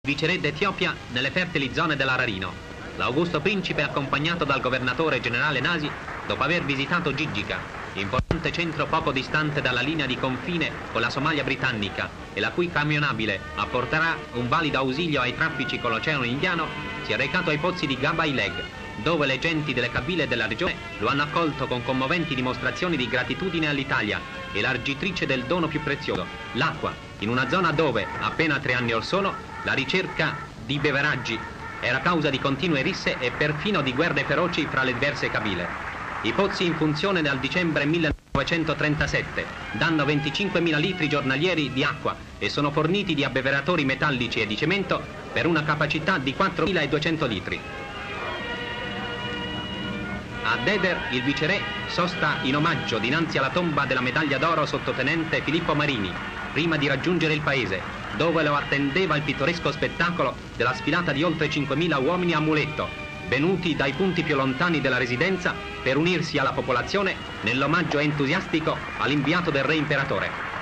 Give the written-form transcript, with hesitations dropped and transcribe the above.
Viceré d'Etiopia nelle fertili zone dell'Ararino. L'augusto principe, accompagnato dal governatore generale Nasi, dopo aver visitato Gigica, importante centro poco distante dalla linea di confine con la Somalia britannica e la cui camionabile apporterà un valido ausilio ai traffici con l'Oceano Indiano, si è recato ai pozzi di Gaba-i-Leg, dove le genti delle cabile della regione lo hanno accolto con commoventi dimostrazioni di gratitudine all'Italia, elargitrice del dono più prezioso, l'acqua, in una zona dove, appena 3 anni or sono, la ricerca di beveraggi era causa di continue risse e perfino di guerre feroci fra le diverse cabile. I pozzi in funzione dal dicembre 1937 danno 25.000 litri giornalieri di acqua e sono forniti di abbeveratori metallici e di cemento per una capacità di 4.200 litri. A Deder il viceré sosta in omaggio dinanzi alla tomba della medaglia d'oro sottotenente Filippo Marini, prima di raggiungere il paese, dove lo attendeva il pittoresco spettacolo della sfilata di oltre 5.000 uomini a muletto, venuti dai punti più lontani della residenza per unirsi alla popolazione nell'omaggio entusiastico all'inviato del re imperatore.